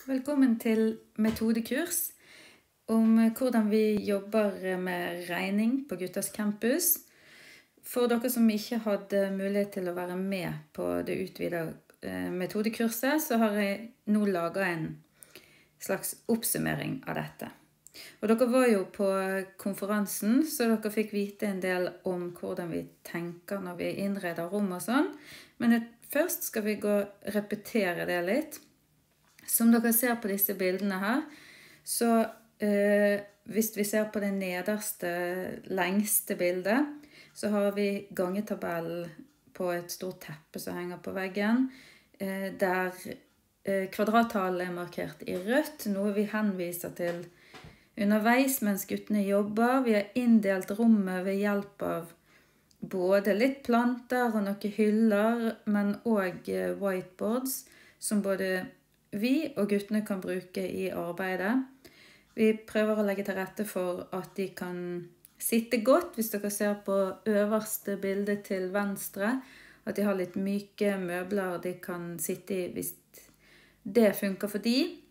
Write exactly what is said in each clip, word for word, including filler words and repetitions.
Velkommen til metodekurs om hvordan vi jobber med regning på Guttas campus. For dere som ikke hadde mulighet til å være med på det utvidede metodekurset, så har jeg nå laget en slags oppsummering av dette. Og dere var jo på konferansen, så dere fikk vite en del om hvordan vi tenker når vi innreder rom og sånn. Men først skal vi gå og repetere det litt. Som dere ser på disse bildene her, så eh, hvis vi ser på det nederste, lengste bildet, så har vi gangetabellen på et stort teppe som henger på veggen, eh, der eh, kvadrattallet er markert i rødt, noe vi henviser til underveis mens guttene jobber. Vi har inndelt rommet ved hjelp av både litt planter og noen hyller, men også whiteboards, som både vi og guttene kan bruke i arbeidet. Vi prøver å legge til rette for at de kan sitte godt, hvis dere ser på øverste bilde til venstre, at de har litt myke møbler de kan sitte i hvis det funker for de.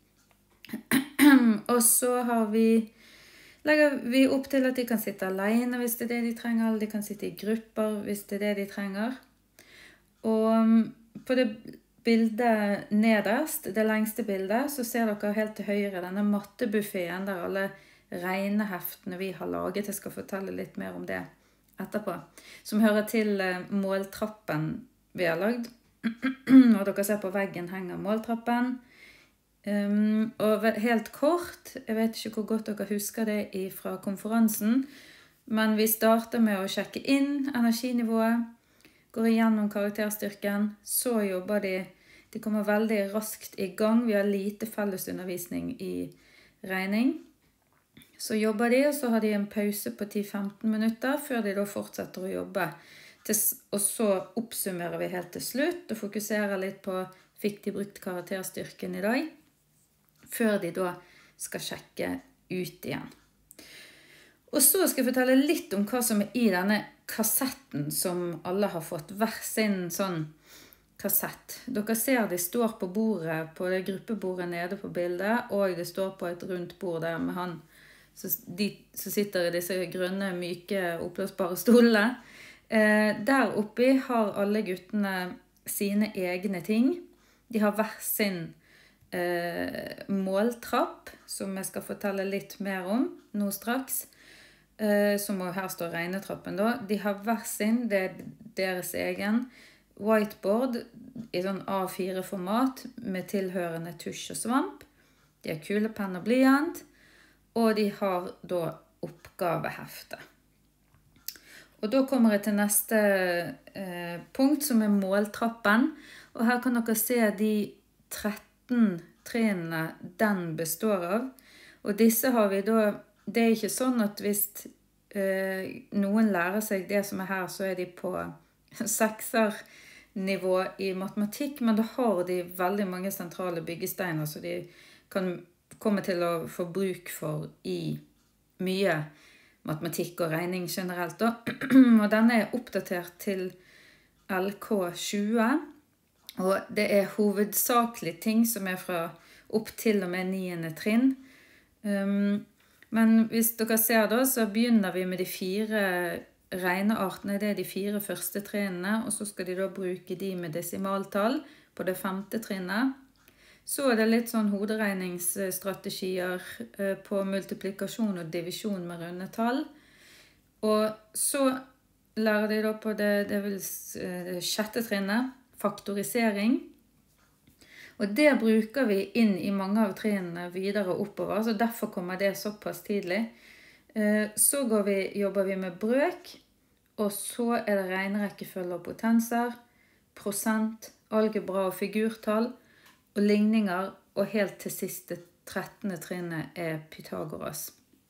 Og så har vi, legger vi opp til at de kan sitte alene hvis det er det de trenger, eller de kan sitte i grupper hvis det er det de trenger. Og på det bildet nederst, det lengste bildet, så ser dere helt til høyre denne mattebuffeten der alle regneheftene vi har laget. Jeg skal fortelle litt mer om det etterpå. Som hører til måltrappen vi har lagd. Og dere ser på veggen henger måltrappen. Um, og helt kort, jeg vet ikke hvor godt dere husker det fra konferansen, men vi starter med å sjekke inn energinivået, går igjennom karakterstyrken, så jobber de, de kommer veldig raskt i gang. Vi har lite fellesundervisning i regning. Så jobber de, og så har de en pause på ti til femten minutter, før de da fortsetter å jobbe. Og så oppsummerer vi helt til slutt, og fokuserer litt på, fikk de brukt karakterstyrken i dag, før de da skal sjekke ut igjen. Og så skal jeg fortelle litt om hva som er i denne kassetten som alle har fått, hver sin sånn kassett. Dere ser de står på bordet, på det gruppebordet nede på bildet, og det står på et rundt bord der med han så de som sitter i disse grønne, myke, oppløsbare stolene. Eh, der oppe har alle guttene sine egne ting. De har hver sin eh, måltrapp, som jeg skal fortelle litt mer om nå straks. Som her står regnetrappen da. De har hver sin, det er deres egen whiteboard i sånn A fire format med tilhørende tusj og svamp. De har kulepenn og blyant, og de har da oppgavehefte. Og da kommer jeg til neste eh, punkt, som er måltrappen. Og her kan dere se de tretten trinnene den består av. Og disse har vi da. Det er ikke sånn at hvis eh, noen lærer seg det som er her, så er de på seksernivå i matematikk, men da har de veldig mange sentrale byggesteiner, så de kan komme til å få bruk for i mye matematikk og regning generelt. Da. Og denne er oppdatert til L K tjue, og det er hovedsakelig ting som er fra opp til og med niende trinn. Um, Men hvis dere ser da, så begynner vi med de fire regneartene. Det er de fire første trinnene, og så skal de da bruke de med desimaltall på det femte trinnet. Så er det litt sånn hoderegningsstrategier på multiplikasjon og divisjon med runde tall. Og så lærer de da på det, det vil det sjette trinnet, faktorisering. Og det bruker vi inn i mange av trinnene videre oppover, så derfor kommer det såpass tidlig. Så går vi, jobber vi med brøk, og så er det regnerekkefølge og potenser, prosent, algebra og figurtall, og ligninger, og helt til siste trettende trinnet er Pythagoras.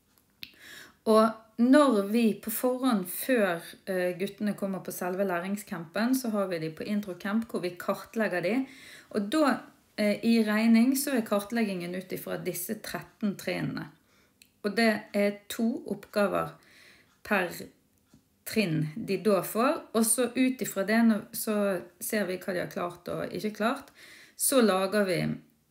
Og når vi på forhånd, før guttene kommer på selve læringscampen, så har vi de på introcamp, hvor vi kartlegger de, og da i regning så er kartleggingen ut ifra disse tretten trinnene. Og det er to oppgaver per trinn de da får, og så ut ifra det så ser vi hva de har klart og ikke klart. Så lager vi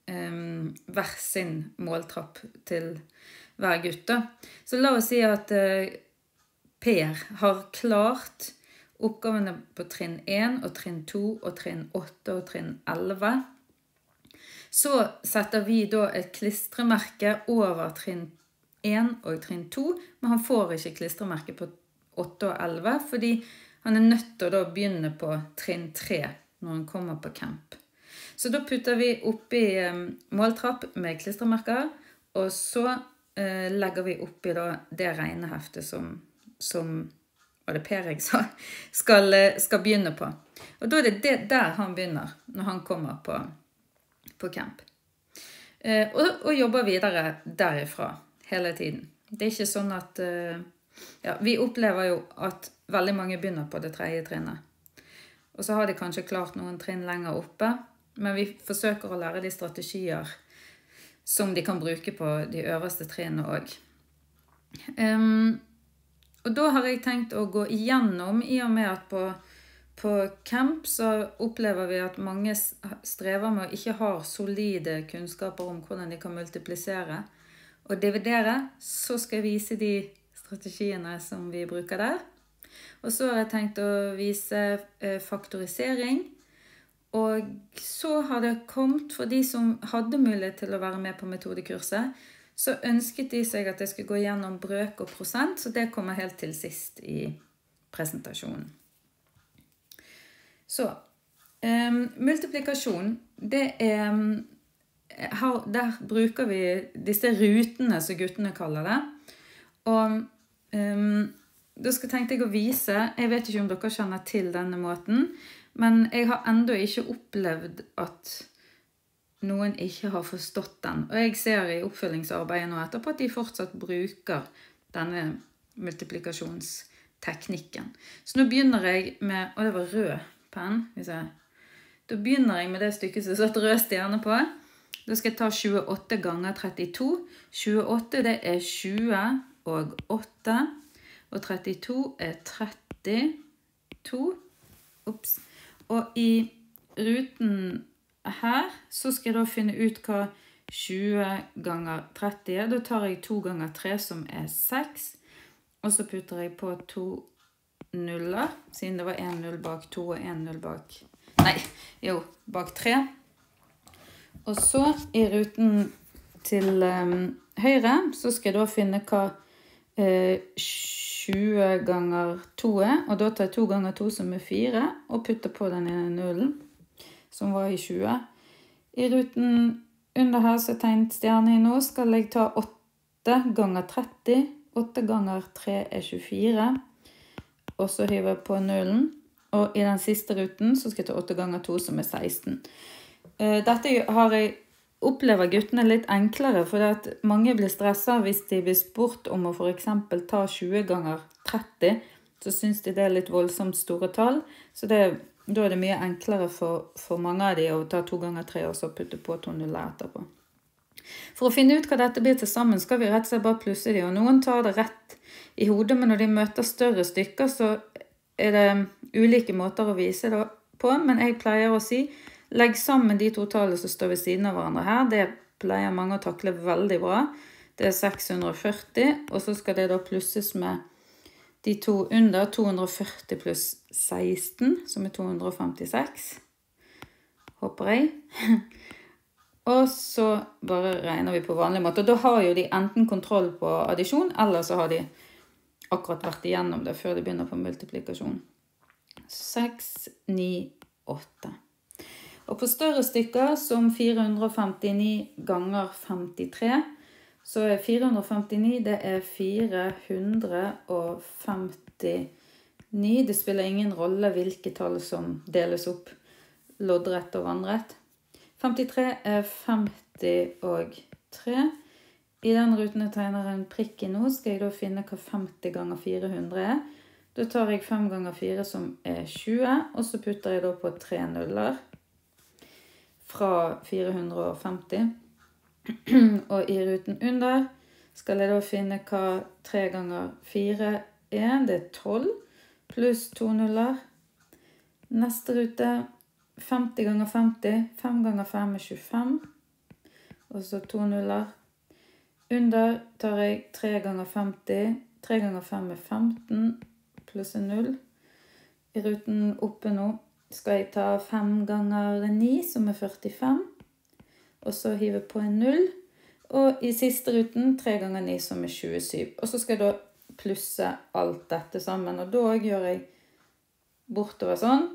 um, hver sin måltrapp til hver gutt. Da. Så la oss si at uh, Per har klart oppgavene på trinn én og trinn to og trinn åtte og trinn elleve. Så setter vi da et klistremerke over trinn én og trinn to, men han får ikke klistremerke på åtte og elleve, fordi han er nødt til å da begynne på trinn tre når han kommer på camp. Så da putter vi oppi um, måltrapp med klistremerker, og så uh, legger vi oppi da det regneheftet som, som var det Per jeg sa, skal, skal begynne på. Og da er det, det der han begynner når han kommer på, på camp. Uh, og, og jobber videre derifra hele tiden. Det er ikke sånn at uh, ja, vi opplever jo at veldig mange begynner på det tredje trinnet. Og så har de kanskje klart noen trinn lenger oppe, men vi forsøker å lære de strategier som de kan bruke på de øverste trinnene også. Um, og da har jeg tenkt å gå igjennom, i og med at på, på camp så opplever vi at mange strever med å ikke ha solide kunnskaper om hvordan de kan multiplisere og dividere. Så skal jeg vise de strategiene som vi bruker der. Og så har jeg tenkt å vise eh, faktorisering. Og så har det kommet, for de som hadde mulighet til å være med på metodekurset, så ønsket de seg at jeg skulle gå gjennom brøk og prosent, så det kommer helt til sist i presentasjonen. Så, eh, multiplikasjon, det er, her, der bruker vi disse rutene som guttene kaller det. Og um, da skal tenkte jeg å vise, jeg vet ikke om dere kjenner til denne måten, men jeg har enda ikke opplevd at noen ikke har forstått den. Og jeg ser i oppfølgingsarbeidet nå etterpå at de fortsatt bruker denne multiplikasjonsteknikken. Så nå begynner jeg med, og det var rød penn, hvis jeg, da begynner jeg med det stykket som satt rød stjerne på. Da skal jeg ta tjueåtte ganger trettito. tjueåtte det er tjue og åtte, og trettito er trettito. Ups. Og i ruten her, så skal jeg da finne ut hva tjue ganger tretti er. Da tar jeg to ganger tre, som er seks, og så putter jeg på to nuller, siden det var en null bak to og en null bak, nei, jo, bak tre. Og så i ruten til um, høyre, så skal jeg da finne hva tjue ganger to er, og da tar jeg to ganger to som er fire, og putter på den ene nullen, som var i tjue. I ruten under her så tegnet stjerne i nå, skal jeg ta åtte ganger tretti, åtte ganger tre er tjuefire, og så hiver jeg på nullen, og i den siste ruten så skal jeg ta åtte ganger to som er seksten. Dette har jeg opplever guttene litt enklere, for at mange blir stresset hvis de blir spurt om å for eksempel ta tjue ganger tretti, så synes de det er litt voldsomt store tall, så det, da er det mye enklere for, for mange av de å ta to ganger tre og så putte på to nuller etterpå. For å finne ut hva dette blir til sammen, skal vi rett og slett bare plusse de, og noen tar det rett i hodet, men når de møter større stykker, så er det ulike måter å vise det på, men jeg pleier å si legg sammen de to tallene som står ved siden av hverandre her. Det pleier mange å takle veldig bra. Det er seks hundre og førti, og så skal det da plusses med de to under, to hundre og førti pluss seksten, som er to hundre og femtiseks. Håper jeg. Og så bare regner vi på vanlig måte. Og da har jo de enten kontroll på addisjon, eller så har de akkurat vært igjennom det før de begynner på multiplikasjon. seks, ni, åtte. Og på større stykker, som fire hundre og femtini ganger femtitre, så er fire hundre og femtini, det er fire hundre og femtini. Det spiller ingen rolle hvilke tall som deles opp, loddrett og vannrett. femtitre er femti og tre. I den ruten jeg tegner en prikk i nå, skal jeg da finne hva femti ganger fire hundre er. Da tar jeg fem ganger fire som er tjue, og så putter jeg da på tre nuller fra fire hundre og femti. Og i ruten under skal jeg da finne hva tre ganger fire er. Det er tolv, pluss to nuller. Neste rute, femti ganger femti. fem ganger fem er tjuefem. og så to nuller. Under tar jeg tre ganger femti, tre ganger fem er femten, pluss en null. I ruten oppe nå skal jeg ta fem ganger ni, som er førtifem, og så hive på en null. Og i siste ruten tre ganger ni, som er tjuesyv. Og så skal jeg da plusse alt dette sammen, og da gjør jeg bortover sånn,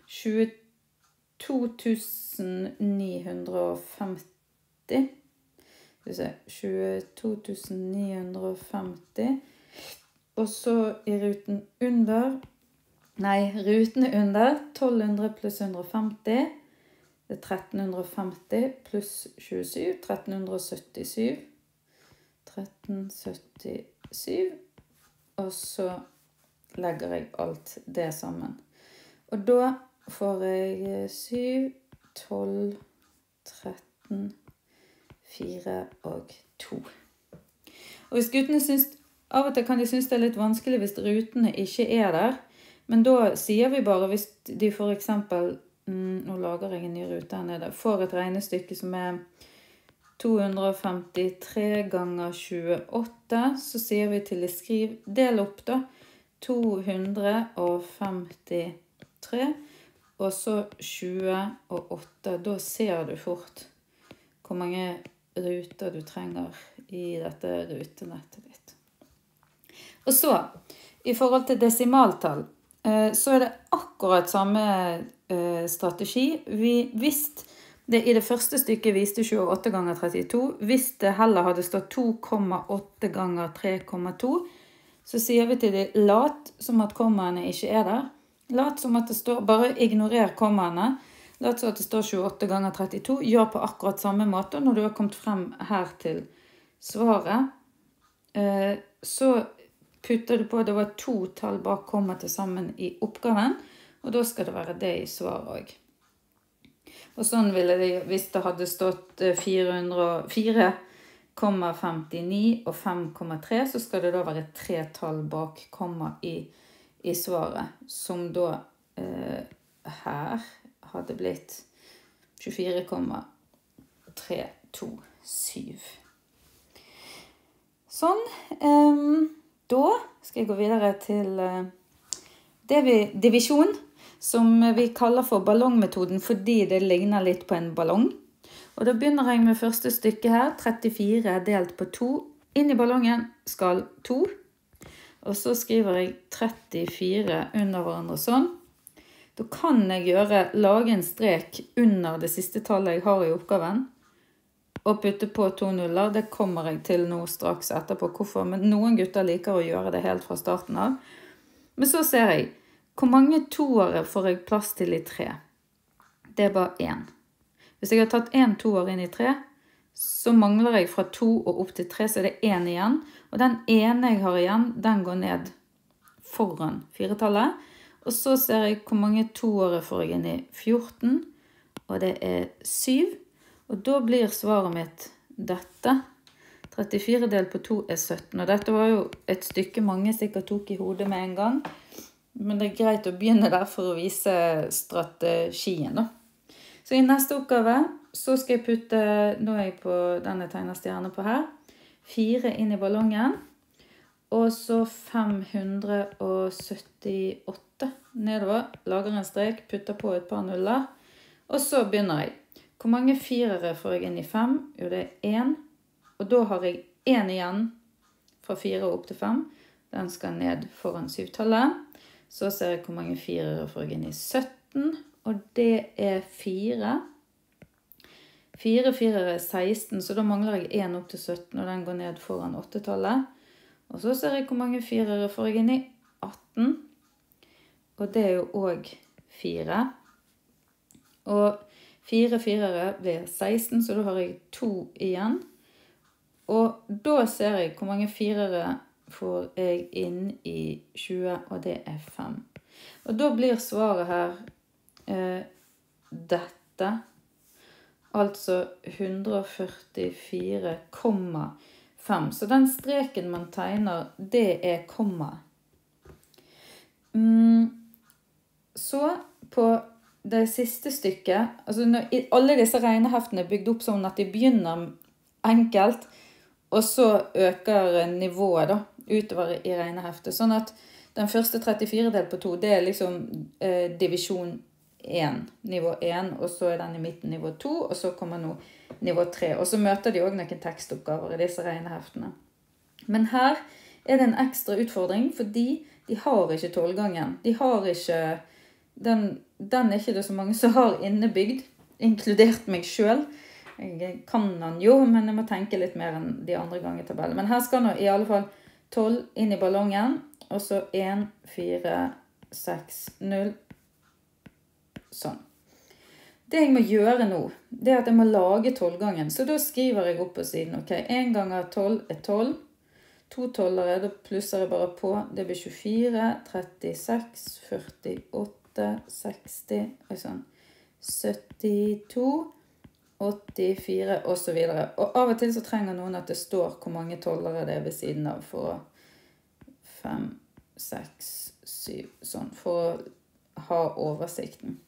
tjueto tusen ni hundre og femti. Skal vi se, tjueto tusen ni hundre og femti. Og så i ruten under, nei, ruten under, tolv hundre pluss hundre og femti. Det er tretten hundre og femti pluss tjuesyv, tretten hundre og syttisyv. tretten syttisyv. Og så legger jeg alt det sammen. Og da får jeg syv, tolv, tretten, fire og to. Og hvis guttene synes, av og til kan de synes det er litt vanskelig hvis rutene ikke er der, men da sier vi bare hvis de for eksempel, mm, nå lager jeg en ny rute her nede, får et regnestykke som er to hundre og femtitre ganger tjueåtte, så sier vi til de skriv, del opp da, to hundre og femtitre, og så tjueåtte. Da ser du fort hvor mange ruter du trenger i dette rutenettet ditt. Og så, i forhold til desimaltall, så er det akkurat samme strategi. Vi visste det i det første stykket viste tjueåtte ganger trettito. Hvis det heller hadde stått to komma åtte ganger tre komma to, så sier vi til de lat som at kommaene ikke er der. Lat som at det står, bare ignorer kommaene. Lat som at det står tjueåtte ganger trettito. Gjør på akkurat samme måte når du har kommet frem her til svaret. Så putter du på, det var to tall bak komma til sammen i oppgaven, og da skal det være det i svaret også. Og sånn ville det, hvis det hadde stått fire komma femtini og fem komma tre, så skal det da være tre tall bak komma i, i svaret, som da eh, her hadde blitt tjuefire komma tre to syv. Sånn. Um, da skal jeg gå videre til uh, det vi, divisjon, som vi kaller for ballongmetoden, fordi det ligner litt på en ballong. Og da begynner jeg med første stykke her, trettifire delt på to. Inn i ballongen skal to. Og så skriver jeg trettifire under hverandre sånn. Da kan jeg gjøre, lage en strek under det siste tallet jeg har i oppgaven, og putte på to nuller. Det kommer jeg til nå straks etterpå hvorfor, men noen gutter liker å gjøre det helt fra starten av. Men så ser jeg, hvor mange toere får jeg plass til i tre? Det er bare én. Hvis jeg har tatt en toer inn i tre, så mangler jeg fra to og opp til tre, så er det én igjen. Og den ene jeg har igjen, den går ned foran firetallet. Og så ser jeg hvor mange toere får jeg inn i fjorten, og det er syv. Og da blir svaret mitt dette. trettifire delt på to er sytten, og dette var jo et stykke mange sikkert tok i hodet med en gang. Men det er greit å begynne der for å vise strategien da. Så i neste oppgave så skal jeg putte, nå er jeg på denne tegnerstjerne på her, fire inn i ballongen, og så fem hundre og syttiåtte nedover, lager en strek, putter på et par nuller, og så begynner jeg. Hvor mange firere får jeg inn i fem? Jo, det er én, og da har jeg én igjen fra fire opp til fem. Den skal ned foran syvtallet. Så ser jeg hvor mange firere får jeg inn i sytten, og det er fire. Fire firere er seksten, så da mangler jeg én opp til sytten, og den går ned foran åttetallet. Og så ser jeg hvor mange firere får jeg inn i atten, og det er jo også fire. Og fire firere blir seksten, så da har jeg to igjen. Og da ser jeg hvor mange firere får jeg inn i tjue, og det er fem. Og da blir svaret her eh, dette, altså hundre og førtifire komma fem. Så den streken man tegner, det er komma. Mm, så på det siste stykket, altså når alle disse regneheftene er bygd opp sånn at de begynner enkelt, og så øker nivået da, utover i regneheftet. Sånn at den første trettifire delt på to, det er liksom eh, divisjon én, nivå én, og så er den i midten nivå to, og så kommer nå nivå tre. Og så møter de også noen tekstoppgaver i disse regneheftene. Men her er det en ekstra utfordring, fordi de har ikke tolvgangen. De har ikke, den, den er ikke det så mange som har innebygd, inkludert meg selv. Jeg kan den jo, men jeg må tenke litt mer enn de andre gangetabellene. Men her skal nå i alle fall tolv inn i ballongen, og så en, fire, seks, null, sånn. Det jeg må gjøre nå, det er at jeg må lage tolvgangen. Så da skriver jeg opp på siden, ok, en ganger tolv er tolv, to tolvere, da plusser jeg bare på, det blir tjuefire, trettiseks, førtiåtte, seksti, sånn, syttito, åttifire, og så videre. Og av og til så trenger noen at det står hvor mange tolvere det er ved siden av, for fem, seks, syv, sånn, for å ha oversikten.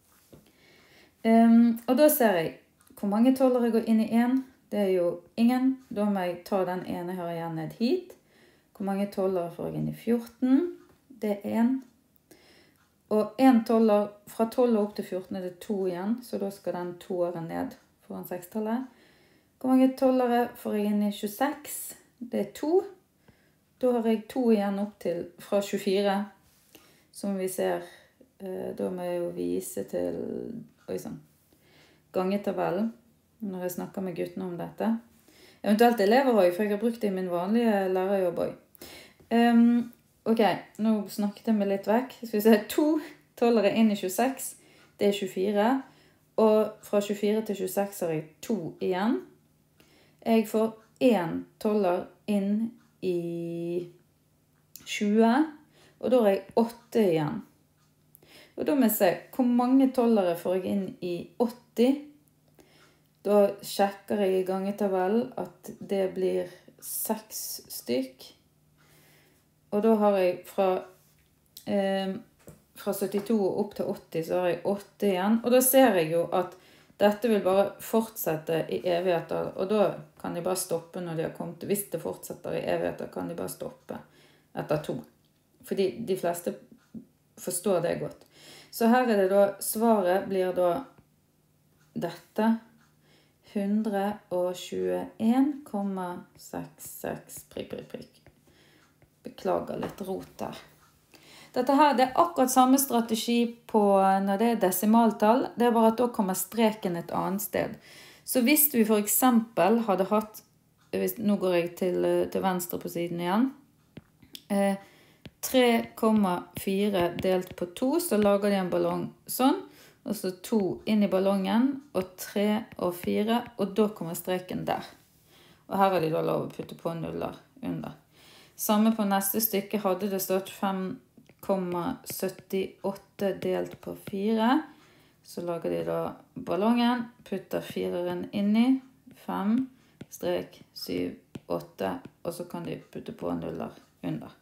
Um, og da ser jeg hvor mange tolvere går inn i en. Det er jo ingen. Da må jeg ta den ene her igjen ned hit. Hvor mange tolvere får jeg inn i fjorten? Det er en. Og en tolver, fra tolv opp til fjorten er det to igjen, så da skal den toeren ned foran sekstallet. Hvor mange tolvere får jeg inn i tjueseks? Det er to. Da har jeg to igjen opp til fra tjuefire, som vi ser. Da må jeg jo vise til oi, sånn, gangetabellen, når jeg snakker med guttene om dette. Eventuelt elever også, for jeg har brukt det i min vanlige lærerjobb også. Um, ok, nå snakket jeg meg litt vekk. Skal vi se, to tolvere inn i tjueseks, det er tjuefire. Og fra tjuefire til tjueseks har jeg to igjen. Jeg får en tolver inn i tjue, og da har jeg åtte igjen. Og da må jeg se, hvor mange tolvere får jeg inn i åtti? Da sjekker jeg i gangetabellen at det blir seks stykk. Og da har jeg fra, eh, fra syttito opp til åtti, så har jeg åtte igjen. Og da ser jeg jo at dette vil bare fortsette i evigheter, og da kan de bare stoppe når de har kommet. Hvis det fortsetter i evigheter, kan de bare stoppe etter to. Fordi de fleste forstår det godt. Så her er det da, svaret blir da dette, hundre og tjueen komma sekstiseks prikk, prikk, prikk. Beklager litt rot der. Dette her, det er akkurat samme strategi på når det er desimaltall, det er bare at da kommer streken et annet sted. Så hvis vi for eksempel hadde hatt, hvis, nå går jeg til, til venstre på siden igjen, eh, tre komma fire delt på to, så lager de en ballong sånn, og så to inn i ballongen, og tre og fire, og da kommer streken der. Og her har de da lov å putte på nuller under. Samme på neste stykke hadde det stått fem komma syttiåtte delt på fire, så lager de da ballongen, putter fireren inn i, fem, strek, syv, åtte, og så kan de putte på nuller under.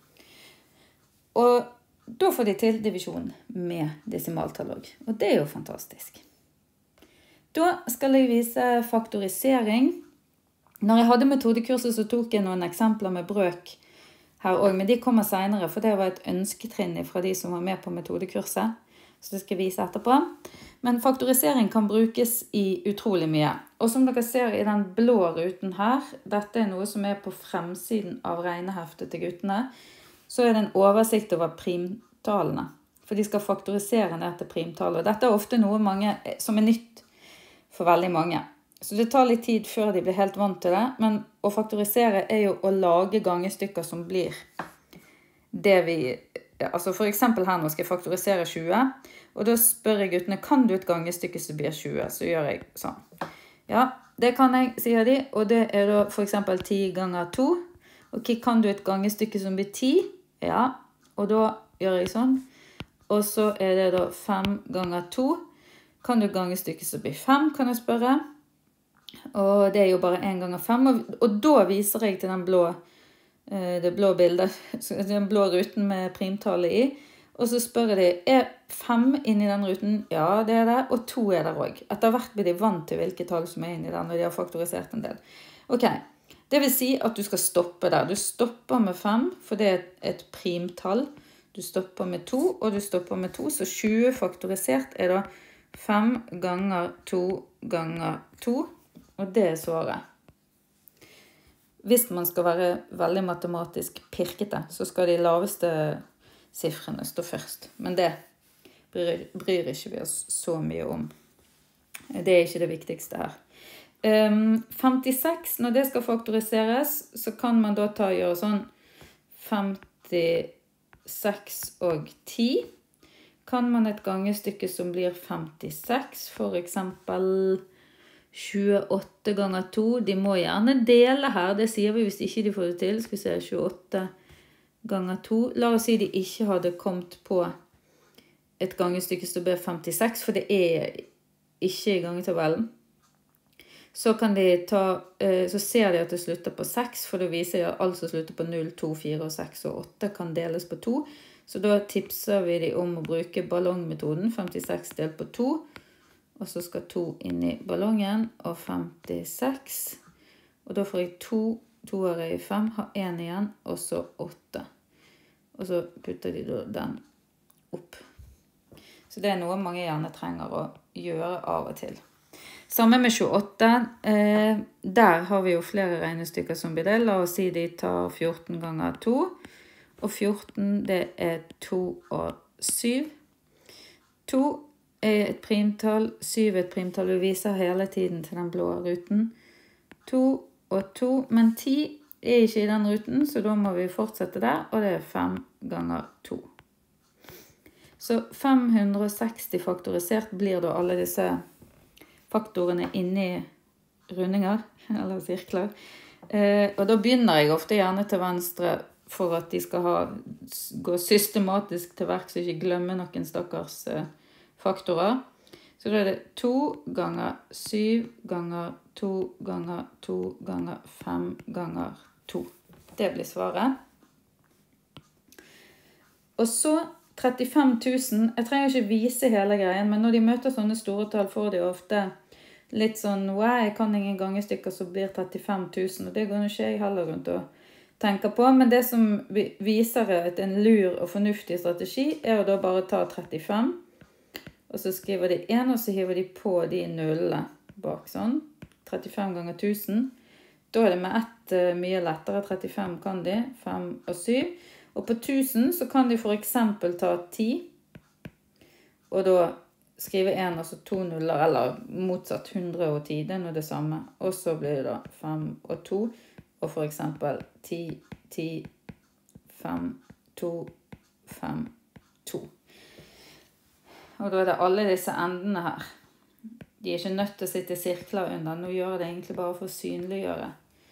Og da får de til divisjon med desimaltallog, og det er jo fantastisk. Da skal jeg vise faktorisering. Når jeg hadde metodekurset så tok jeg noen eksempler med brøk her også, men de kommer senere, for det var et ønsketrinn fra de som var med på metodekurset, så det skal jeg vise etterpå. Men faktorisering kan brukes i utrolig mye. Og som dere ser i den blå ruten her, dette er noe som er på fremsiden av regneheftet til guttene, så er det en oversikt over primtalene. For de skal faktorisere ned til primtallet. Og dette er ofte noe mange, som er nytt for veldig mange. Så det tar litt tid før de blir helt vant til det. Men å faktorisere er jo å lage gangestykker som blir det vi... Altså for eksempel her nå skal jeg faktorisere tjue. Og da spør jeg guttene, kan du et gangestykke som blir tjue? Så gjør jeg sånn. Ja, det kan jeg, sier de. Og det er da for eksempel ti ganger to. Ok, kan du et gangestykke som blir ti? Ja, og da gjør jeg sånn. Og så er det da fem ganger to. Kan du et gangestykke som blir fem, kan jeg spørre. Og det er jo bare en ganger fem. Og, og da viser jeg til den blå, det blå bildet, den blå ruten med primtallet i. Og så spør jeg de, er fem inne i den ruten? Ja, det er det, og to er der også. Etter hvert blir de vant til hvilke tall som er inne i den, og de har faktorisert en del. Ok, det vil si at du skal stoppe der. Du stopper med fem, for det er et primtall. Du stopper med to, og du stopper med to, så tjue faktorisert er da fem ganger to ganger to, og det er svaret. Hvis man skal være veldig matematisk pirkete, så skal de laveste siffrene stå først. Men det bryr, bryr ikke vi oss så mye om. Det er ikke det viktigste her. Um, femtiseks, når det skal faktoriseres, så kan man da ta gjøre sånn femtiseks og ti. Kan man et gangestykke som blir femtiseks, for eksempel tjueåtte ganger to, de må gjerne dele her, det sier vi hvis ikke de får det til, skal vi se, tjueåtte ganger to, la oss si de ikke hadde kommet på et gangestykke som blir femtiseks, for det er ikke i gangetabellen. Så kan de ta, så ser de at det slutter på seks, for det viser de at alt som slutter på null, to, fire, seks og åtte kan deles på to, så da tipser vi de om å bruke ballongmetoden, femtiseks delt på to, og så skal to inn i ballongen, og femtiseks. Og da får jeg to, to er i fem, har en igjen, og så åtte. Og så putter de den opp. Så det er noe mange gjerne trenger å gjøre av og til. Samme med tjueåtte. Eh, der har vi jo flere regnestykker som blir det. La oss si de tar fjorten ganger to. Og fjorten, det er to og syv. to er et primtall, syv er et primtall, vi viser hele tiden til den blå ruten. to og to, men ti er ikke i den ruten, så da må vi fortsette der, og det er fem ganger to. Så fem hundre og seksti faktorisert blir da alle disse faktorene inni rundinger, eller sirkler. Eh, og da begynner jeg ofte gjerne til venstre for at de skal ha, gå systematisk til verk, så ikke glemme noen stakkars eh, faktorer. Så da er det to ganger syv ganger to ganger to ganger fem ganger to. Det blir svaret. Og så trettifem tusen. Jeg trenger ikke vise hele greien, men når de møter sånne store tall, får de ofte litt sånn, wow, jeg kan ingen gangestykker som blir trettifem tusen, og det går ikke jeg heller rundt og tenker på. Men det som viser at en lur og fornuftig strategi er å da bare ta trettifem, og så skriver de en, og så hiver de på de nullene bak sånn. trettifem ganger tusen. Da er det med ett uh, mye lettere. trettifem kan de, fem og syv. Og på tusen så kan de for eksempel ta ti. Og da skrive en, altså to nuller, eller motsatt hundre og ti, det er noe det samme. Og så blir det da fem og to. Og for eksempel ti, ti, fem, to, fem, to. Og da er det alle disse endene her. De er ikke nødt til å sitte i sirkler under. Nå gjør jeg det egentlig bare for å synliggjøre.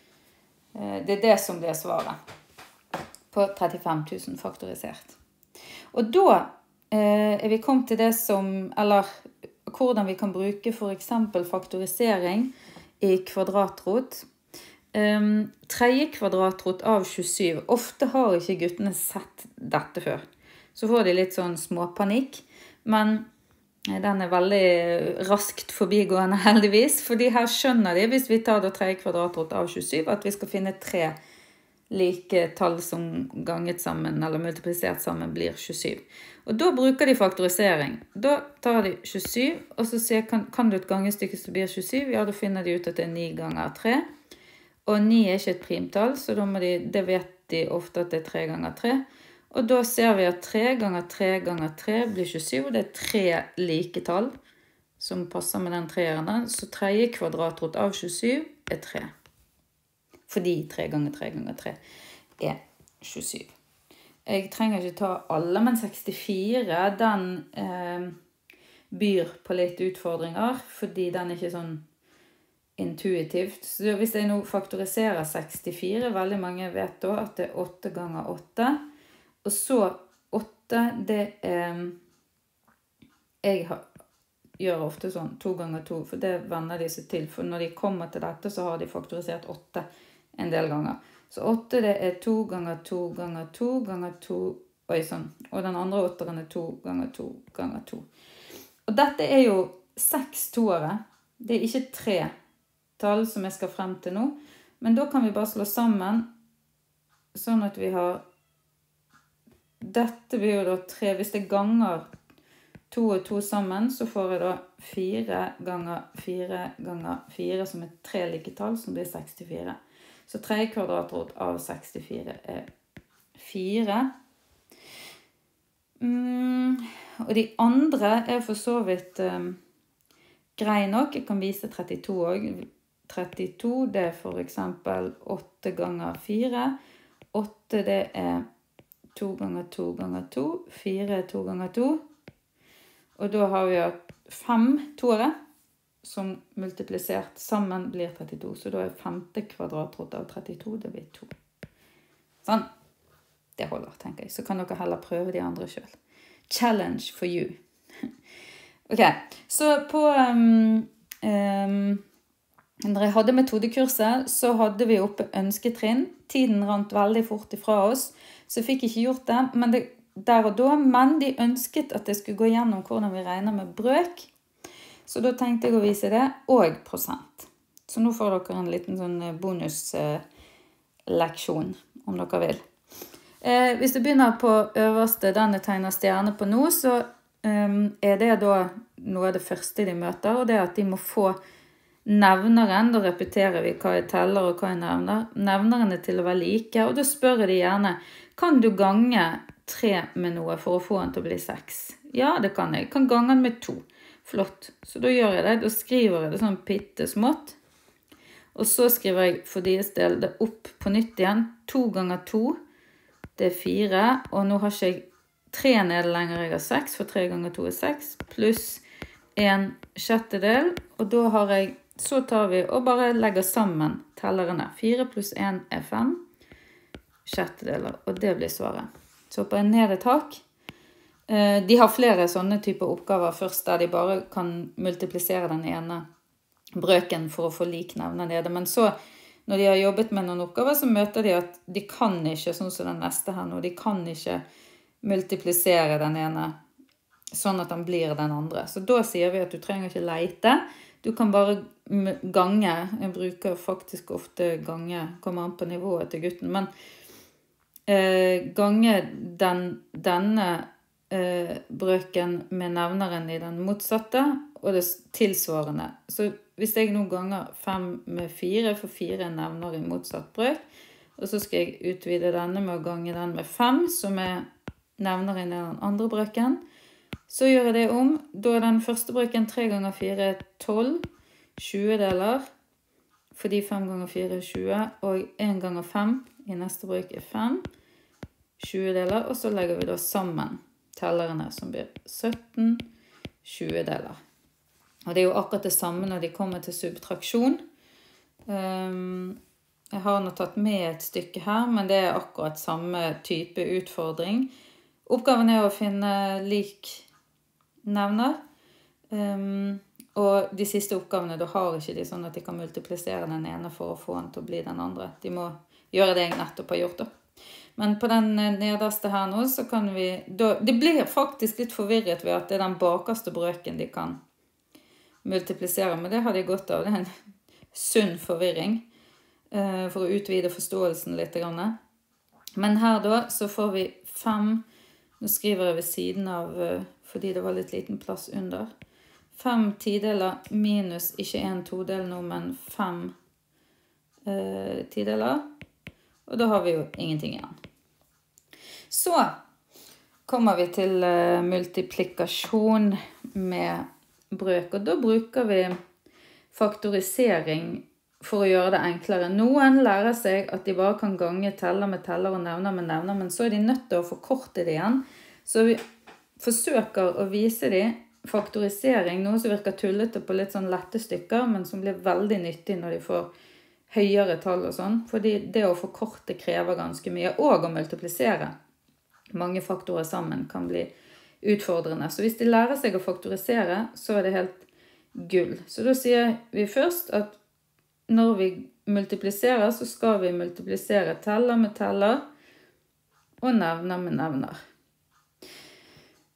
Det er det som blir svaret på trettifem tusen faktorisert. Og da er vi kommet til det som, eller hvordan vi kan bruke for eksempel faktorisering i kvadratrot. Um, tredje kvadratrot av tjuesyv. Ofte har ikke guttene sett dette før. Så får de litt sånn småpanikk. Men den er veldig raskt forbigående heldigvis, fordi her skjønner de, hvis vi tar da tredje kvadratrot av tjuesyv, at vi skal finne tre like tall som ganget sammen, eller multiplisert sammen, blir tjuesyv. Og da bruker de faktorisering. Da tar de tjuesyv, og så sier, kan, kan du et gangestykke som blir tjuesyv? Ja, da finner de ut at det er ni ganger tre. Og ni er ikke et primtall, så da må de, det vet de ofte at det er tre ganger tre. Og da ser vi at tre ganger tre ganger tre blir tjuesyv, og det er tre like tall som passer med den treeren. Så tredje kvadratrot av tjuesyv er tre. Fordi tre ganger tre ganger tre er tjuesyv. Jeg trenger ikke ta alle, men sekstifire, den eh, byr på litt utfordringer, fordi den er ikke sånn intuitivt. Så hvis jeg nå faktoriserer sekstifire, veldig mange vet da at det er åtte ganger åtte. Og så åtte, det er, jeg har, gjør ofte sånn to ganger to, for det venner de seg til. For når de kommer til dette, så har de faktorisert åtte en del ganger. Så åtte, det er to ganger to ganger to ganger to oi sånn, og den andre åtteren er to ganger to ganger to. Og dette er jo seks toere. Det er ikke tre tall som jeg skal frem til nå, men da kan vi bare slå sammen, sånn at vi har, dette blir jo da tre, hvis det ganger to og to sammen, så får jeg da fire ganger fire ganger fire, som er tre like tall, som blir sekstifire. Så tre kvadratrot av sekstifire er fire. Mm, og de andre er for så vidt um, grei nok. Jeg kan vise trettito også. trettito, det er for eksempel åtte ganger fire. åtte, det er to ganger to ganger to. fire er to ganger to. Og da har vi fem toere som multiplisert sammen blir trettito. Så da er femte kvadratrot av trettito, det blir to. Sånn. Det holder, tenker jeg. Så kan dere heller prøve de andre selv. Challenge for you. Ok, så på... Um, um, når jeg hadde metodekurset, så hadde vi oppe ønsketrinn. Tiden rant veldig fort ifra oss, så jeg fikk ikke gjort det, men det, der og da. Men de ønsket at jeg skulle gå gjennom hvordan vi regner med brøk. Så da tenkte jeg å vise det, og prosent. Så nå får dere en liten sånn bonusleksjon, om dere vil. Eh, hvis du begynner på øverste, den jeg tegner stjerne på nå, så um, er det da noe av det første de møter, og det er at de må få nevneren. Da repeterer vi hva jeg teller og hva jeg nevner. Nevneren er til å være like, og da spør de gjerne, kan du gange tre med noe for å få den til å bli seks? Ja, det kan jeg. Jeg kan gange den med to. Flott. Så da gjør jeg det. Da skriver jeg det sånn pitte smått. Og så skriver jeg for deres del det opp på nytt igjen. To ganger to, det er fire. Og nå har ikke jeg tre nede lenger, jeg har seks, for tre ganger to er seks. Pluss en sjettedel. Og da har jeg, så tar vi og bare legger sammen tellerne. fire pluss en er fem sjettedeler, og det blir svaret. Så hopper jeg ned et tak. De har flere sånne typer oppgaver først, der de bare kan multiplisere den ene brøken for å få lik nevner nede. Men så, når de har jobbet med noen oppgaver, så møter de at de kan ikke, sånn som den neste her nå, de kan ikke multiplisere den ene, sånn at den blir den andre. Så da sier vi at du trenger ikke leite. Du kan bare gange. Jeg bruker faktisk ofte gange, kommer an på nivået til gutten, men eh, gange den, denne eh, brøken med nevneren i den motsatte, og det tilsvarende. Så hvis jeg nå ganger fem med fire, for fire er nevner i motsatt brøk, og så skal jeg utvide denne med å gange den med fem, som er nevneren i den andre brøken, så gjør jeg det om. Da er den første brøken tre ganger fire er tolv, tjue deler, fordi fem ganger fire er tjue, og en ganger fem i neste brøk er fem, tjue deler, og så legger vi da sammen tellerne som blir sytten, tjue deler. Og det er jo akkurat det samme når de kommer til subtraksjon. Um, jeg har nå tatt med et stykke her, men det er akkurat samme type utfordring. Oppgaven er å finne lik nevner, um, og de siste oppgavene, da har ikke de sånn at de kan multiplisere den ene for å få den til å bli den andre. De må gjøre det jeg nettopp har gjort da. Men på den nederste her nå, så kan vi, da, det blir faktisk litt forvirret ved at det er den bakerste brøken de kan multiplisere, men det har de godt av. Det er en sunn forvirring uh, for å utvide forståelsen litt. Men her da, så får vi fem, nå skriver jeg ved siden av, uh, fordi det var litt liten plass under, fem tideler minus, ikke en todel nå, men fem uh, tideler, og da har vi jo ingenting igjen. Så kommer vi til uh, multiplikasjon med brøk, og da bruker vi faktorisering for å gjøre det enklere. Noen lærer seg at de bare kan gange teller med teller og nevner med nevner, men så er de nødt til å forkorte det igjen. Så vi forsøker å vise de faktorisering, noe som virker tullete på litt sånn lette stykker, men som blir veldig nyttig når de får høyere tall og sånn, fordi det å forkorte krever ganske mye, og å multiplisere mange faktorer sammen kan bli utfordrende. Så hvis de lærer seg å faktorisere, så er det helt gull. Så da sier vi først at når vi multipliserer, så skal vi multiplisere teller med teller og nevner med nevner.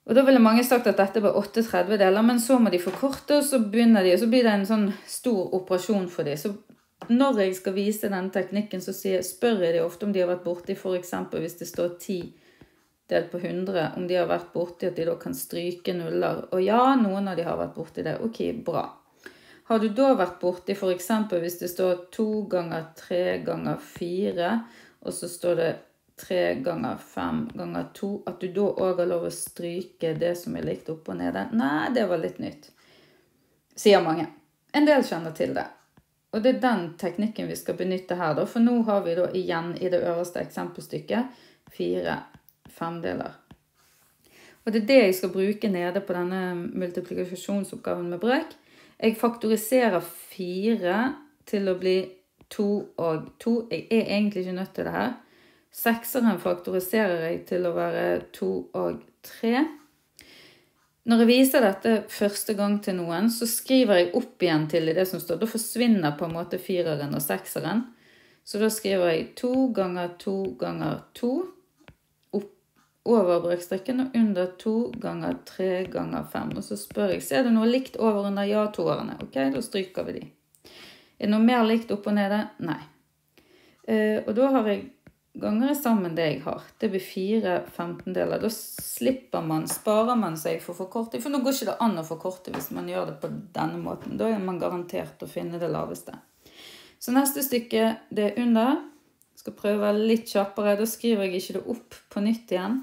Og da ville mange sagt at dette var åtte tredvedeler, men så må de forkorte, og så begynner de, og så blir det en sånn stor operasjon for dem. Så når jeg skal vise denne teknikken, så sier, spør jeg de ofte om de har vært borte i, for eksempel hvis det står ti delt på hundre, om de har vært borte i at de da kan stryke nuller. Og ja, noen av de har vært borte i det. Ok, bra. Har du da vært borte i, for eksempel hvis det står to ganger tre ganger fire, og så står det tre ganger fem ganger to, at du da også har lov å stryke det som er likt opp og nede. Nei, det var litt nytt, sier mange. En del kjenner til det. Og det er den teknikken vi skal benytte her da, for nå har vi da igjen i det øverste eksempelstykket fire femdeler. Og det er det jeg skal bruke nede på denne multiplikasjonsoppgaven med brøk. Jeg faktoriserer fire til å bli to og to. Jeg er egentlig ikke nødt til det her. Sekseren faktoriserer jeg til å være to og tre. Når jeg viser dette første gang til noen, så skriver jeg opp igjen til i det som står. Da forsvinner på en måte fireren og sekseren. Så da skriver jeg to ganger to ganger to opp over brøkstrikken og under to ganger tre ganger fem. Og så spør jeg, ser du noe likt over under ja-toerne? Ok, da stryker vi de. Er det noe mer likt opp og nede? Nei. Eh, og da har jeg ganger sammen det jeg har. Det blir fire femtendeler. Da slipper man, sparer man seg for forkorting. For nå går ikke det an å forkorte hvis man gjør det på denne måten. Da er man garantert å finne det laveste. Så neste stykke, det er under. Jeg skal prøve å være litt kjappere. Da skriver jeg ikke det opp på nytt igjen.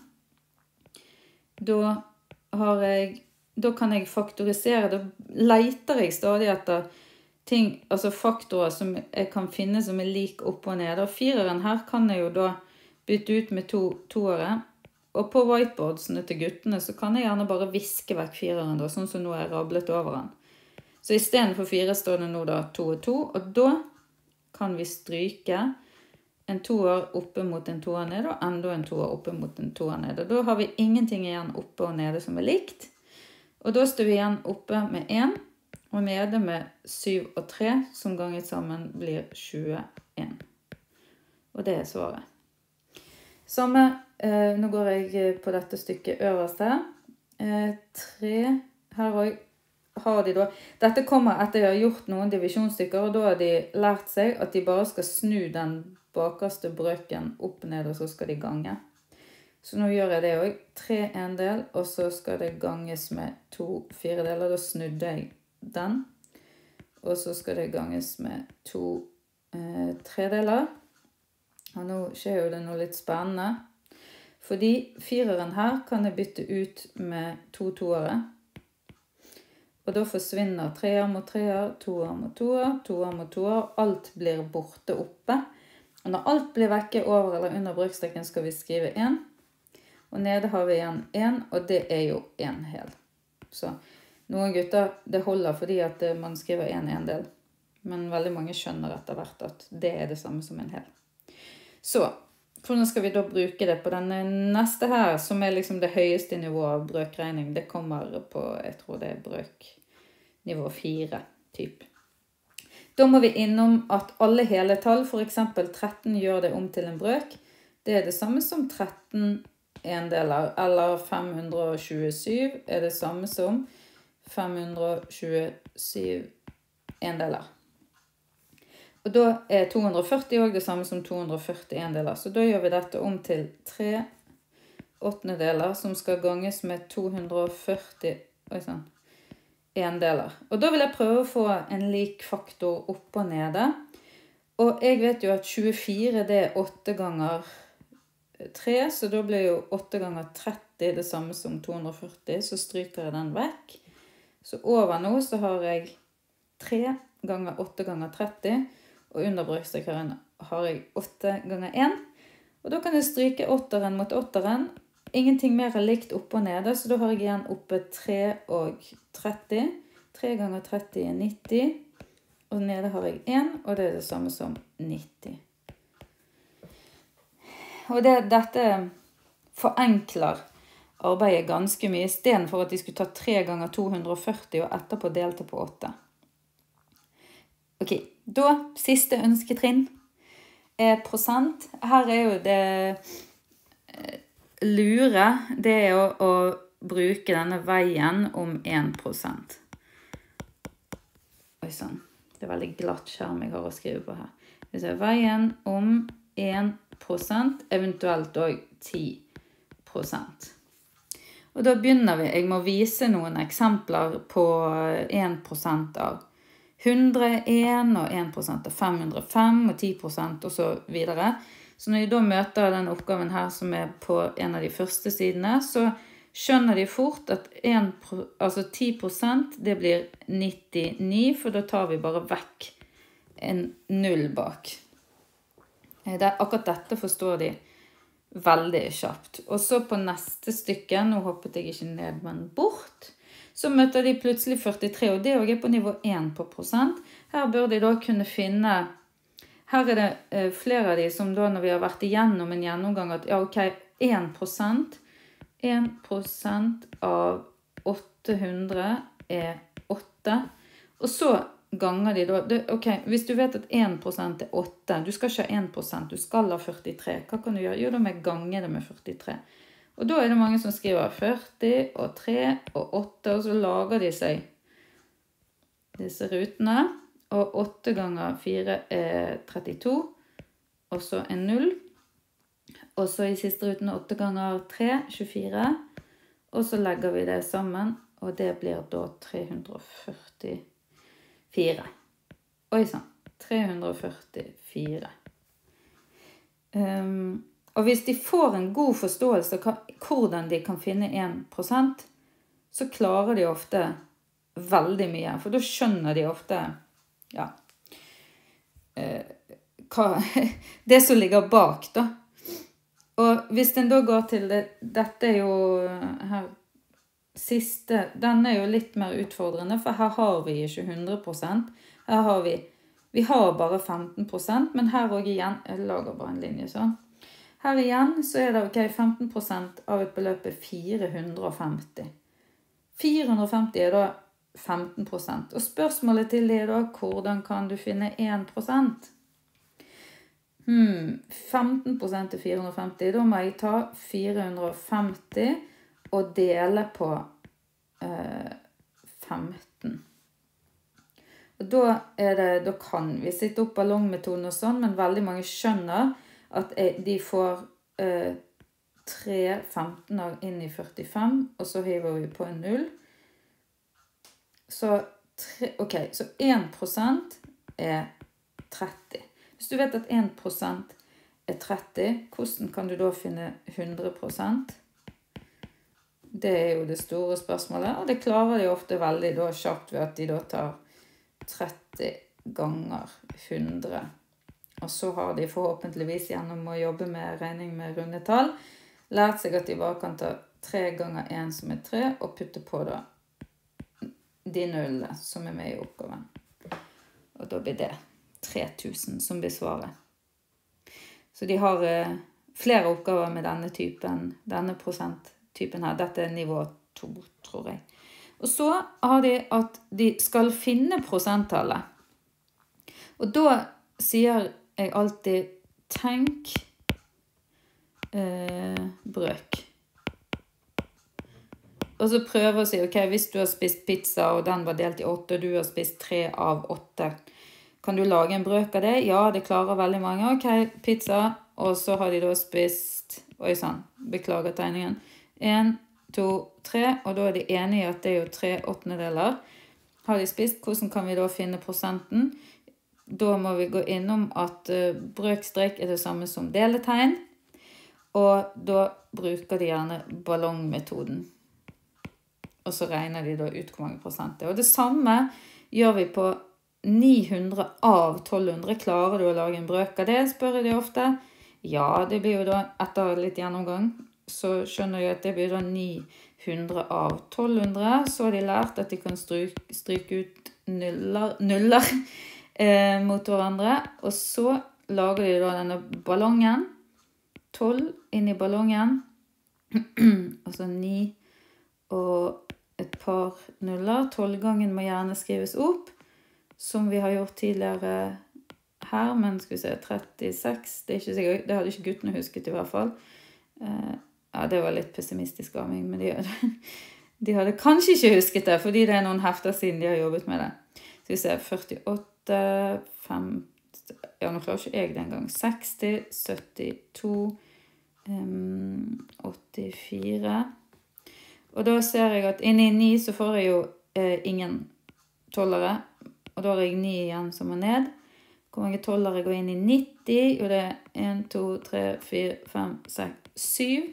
Da har jeg, da kan jeg faktorisere. Da leter jeg stadig etter ting, altså faktorer som jeg kan finne som er lik opp og ned. Og fireren her kan jeg jo da bytte ut med to toere. Og på whiteboardsene til guttene så kan jeg gjerne bare viske vekk fireren da, sånn som nå er rablet over den. Så i stedet for fire står det nå da to og to, og da kan vi stryke en toer oppe mot en toer ned, og enda en toer oppe mot en toer ned. Og da har vi ingenting igjen oppe og nede som er likt. Og da står vi igjen oppe med en, og nede med syv og tre, som ganget sammen blir tjueen. Og det er svaret. Samme, eh, nå går jeg på dette stykket øverst her. Eh, tre, her har de da, dette kommer etter jeg har gjort noen divisjonsstykker, og da har de lært seg at de bare skal snu den bakerste brøken opp og ned, og så skal de gange. Så nå gjør jeg det også. Tre en del, og så skal det ganges med to fire deler. Da snudde jeg den, og så skal det ganges med to eh, tredeler. Og nå skjer jo det noe litt spennende, fordi fireren her kan jeg bytte ut med to toere. Og da forsvinner treer mot treer, toer mot toer, toer mot toer, alt blir borte oppe. Og når alt blir vekke over eller under brøkstrikken skal vi skrive en, og nede har vi igjen en, og det er jo en hel. Så noen gutter, det holder fordi at man skriver en en del. Men veldig mange skjønner etter hvert at det er det samme som en hel. Så, hvordan skal vi da bruke det på denne neste her, som er liksom det høyeste nivået av brøkregning? Det kommer på, jeg tror det er brøk nivå fire typ. Da må vi innom at alle hele tall, for eksempel tretten, gjør det om til en brøk. Det er det samme som tretten endeler, eller fem hundre tjuesju er det samme som fem hundre tjuesju endeler. Og da er to hundre førti også det samme som to hundre førti endeler. Så da gjør vi dette om til tre åttendedeler som skal ganges med to hundre førti oi, sånn, endeler. Og da vil jeg prøve å få en lik faktor opp og nede. Og jeg vet jo at tjuefire det er åtte ganger tre, så da blir jo åtte ganger tretti det samme som to hundre førti, så stryker jeg den vekk. Så over nå så har jeg tre ganger åtte ganger tretti, og under brøkstrikkeren har jeg åtte ganger en. Og da kan jeg stryke åtteren mot åtteren. Ingenting mer er likt opp og nede, så da har jeg igjen oppe tre og tretti. tre ganger tretti er nitti, og nede har jeg en, og det er det samme som nitti. Og det, dette forenkler arbeidet ganske mye, i stedet for at de skulle ta tre ganger to hundre førti og etterpå delte på åtte. Ok, da siste ønsketrinn er prosent. Her er jo det lure, det er å, å bruke denne veien om en prosent. Oi, sånn. Det er veldig glatt skjerm jeg har å skrive på her. Hvis jeg veien om en prosent, eventuelt også ti prosent. Og da begynner vi. Jeg må vise noen eksempler på en prosent av hundre, en, og en prosent av fem hundre, fem, og ti prosent, og så videre. Så når jeg da møter den oppgaven her, som er på en av de første sidene, så skjønner de fort at en, altså ti prosent, det blir nittini, for da tar vi bare vekk en null bak. Det, akkurat dette forstår de veldig kjapt. Og så på neste stykke, nå hoppet jeg ikke ned, men bort, så møter de plutselig førtitre, og det er på nivå en på prosent. Her bør de da kunne finne, her er det eh, flere av de som da, når vi har vært igjennom en gjennomgang, at ja, ok, en prosent, en prosent av åtte hundre er åtte, og så ganger de da, det, ok, hvis du vet at en prosent er åtte, du skal ikke ha en prosent, du skal ha førtitre, hva kan du gjøre? Jo, da må jeg gange det med førtitre. Og da er det mange som skriver førti og tre og åtte, og så lager de seg disse rutene. Og åtte ganger fire er trettito, og så en null. Og så i siste ruten åtte ganger tre, tjuefire. Og så legger vi det sammen, og det blir da tre hundre og førtifire. Oi sann, tre hundre og førtifire. Um, Og hvis de får en god forståelse av hvordan de kan finne en prosent, så klarer de ofte veldig mye. For da skjønner de ofte, ja, eh, hva, det som ligger bak da. Og hvis den da går til det, dette er jo her siste, den er jo litt mer utfordrende, for her har vi ikke hundre prosent. Her har vi, vi har bare femten prosent, men her også igjen, jeg lager bare en linje sånn. Her igjen så er det ok, femten prosent av et beløp er fire hundre og femti. fire hundre og femti er da femten prosent. Og spørsmålet til det er da, hvordan kan du finne en prosent? Hmm, femten prosent til fire hundre og femti, da må jeg ta fire hundre og femti og dele på eh, femten. Og da er det, da kan vi sitte opp ballongmetoden og sånn, men veldig mange skjønner at de får eh, tre femtener inn i førtifem, og så hiver vi på en null. Så, tre, ok, så en prosent er tretti. Hvis du vet at en prosent er tretti, hvordan kan du da finne hundre prosent? Det er jo det store spørsmålet, og det klarer de ofte veldig da kjapt ved at de da tar tretti ganger hundre. Og så har de forhåpentligvis gjennom å jobbe med regning med rundetall lært seg at de bare kan ta tre ganger en som er tre, og putte på da de nullene som er med i oppgaven. Og da blir det tre tusen som blir svaret. Så de har eh, flere oppgaver med denne typen, denne prosenttypen her. Dette er nivå to, tror jeg. Og så har de at de skal finne prosenttallet. Og da sier jeg alltid tenk eh, brøk. Og så prøver å si, ok, hvis du har spist pizza, og den var delt i åtte, og du har spist tre av åtte, kan du lage en brøk av det? Ja, det klarer veldig mange. Ok, pizza, og så har de da spist, oi sann, beklager tegningen, en, to, tre, og da er de enige i at det er jo tre åttendedeler. Har de spist, hvordan kan vi da finne prosenten? Da må vi gå innom at uh, brøkstrek er det samme som deletegn, og da bruker de gjerne ballongmetoden. Og så regner de da ut hvor mange prosent det er. Og det samme gjør vi på ni hundre av tolv hundre. Klarer du å lage en brøk av det, spør de ofte. Ja, det blir jo da, etter litt gjennomgang, så skjønner jeg at det blir da ni hundre av tolv hundre. Så har de lært at de kan stryke, stryke ut nuller, nuller Eh, mot hverandre, og så lager de da denne ballongen, tolv inn i ballongen, og så ni og et par nuller. tolv-gangen må gjerne skrives opp, som vi har gjort tidligere her, men skal vi se, trettiseks, det er ikke sikkert, det hadde ikke guttene husket i hvert fall. Eh, ja, det var litt pessimistisk av meg, men de hadde, de hadde kanskje ikke husket det, fordi det er noen hefter siden de har jobbet med det. Så vi ser førtiåtte, femti, ja, nå klarer ikke jeg den gang, seksti, syttito, um, åttifire. Og da ser jeg at inne i ni så får jeg jo eh, ingen tollere, og da har jeg ni igjen som er ned. Hvor mange tollere går inn i nitti? Jo, det er en, to, tre, fire, fem, seks, syv.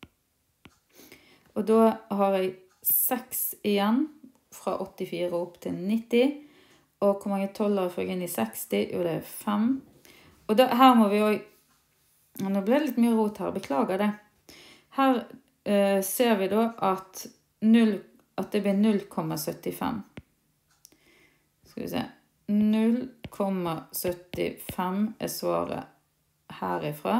Og da har jeg seks igjen fra åttifire opp til nitti. Og hvor mange tollere får jeg inn i seksti? Jo, det er fem. Og da, her må vi jo... Nå ble det litt mye rot her, beklager det. Her eh, ser vi da at, null, at det blir null komma syttifem. Skal vi se. null komma syttifem er svaret herifra.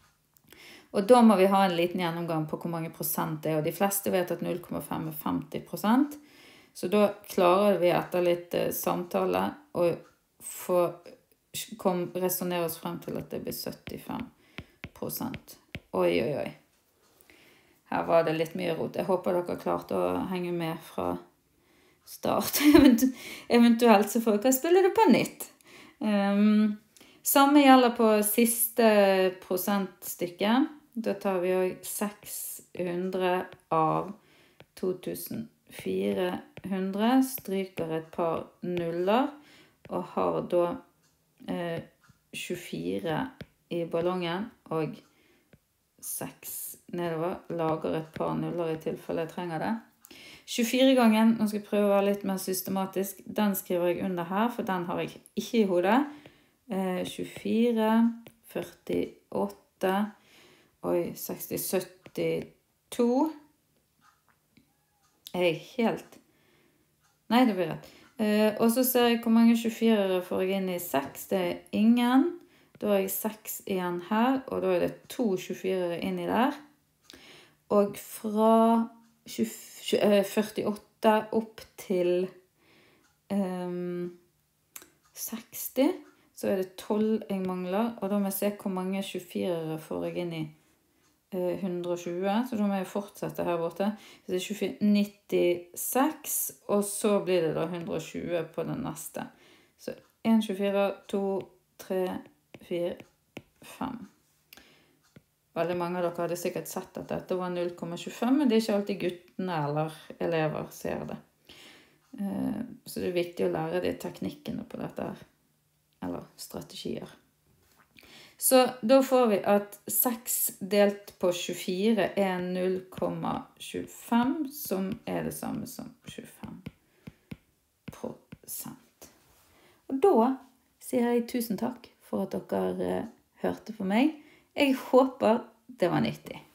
Og da må vi ha en liten gjennomgang på hvor mange prosent det er. Og de fleste vet at null komma fem er femti prosent. Så da klarer vi etter litt eh, samtale å få, kom, resonere oss frem til at det blir syttifem prosent. Oi, oi, oi. Her var det litt mye rot. Jeg håper dere har klart å henge med fra start. Eventuelt så får dere spille det på nytt. Um, samme gjelder på siste prosentstykke. Da tar vi også seks hundre av to tusen fire hundre, stryker et par nuller, og har da eh, tjuefire i ballongen, og seks nedover, lager et par nuller i tilfelle jeg trenger det. tjuefire gangen, nå skal jeg prøve å være litt mer systematisk, den skriver jeg under her, for den har jeg ikke i hodet. Eh, tjuefire, førtiåtte, oi, seksti, syttito. Jeg er helt... Nei, det blir rett. Eh, og så ser jeg hvor mange tjuefire får jeg inn i seks. Det er ingen. Da har jeg seks igjen her, og da er det to tjuefire inni der. Og fra førtiåtte opp til um, seksti, så er det tolv jeg mangler, og da må jeg se hvor mange tjuefire får jeg inn i uh, hundre og tjue, så da må jeg fortsette her borte. Så det er tjuefire, nittiseks, og så blir det da hundre og tjue på den neste. Så en tjuefire, to, tre, fire, fem. Veldig mange av dere hadde sikkert sett at dette var null komma tjuefem, men det er ikke alltid guttene eller elever ser det. Så det er viktig å lære de teknikkene på dette her, eller strategier. Så da får vi at seks delt på tjuefire er null komma tjuefem, som er det samme som tjuefem prosent. Og da sier jeg tusen takk for at dere hørte på meg. Jeg håper det var nyttig.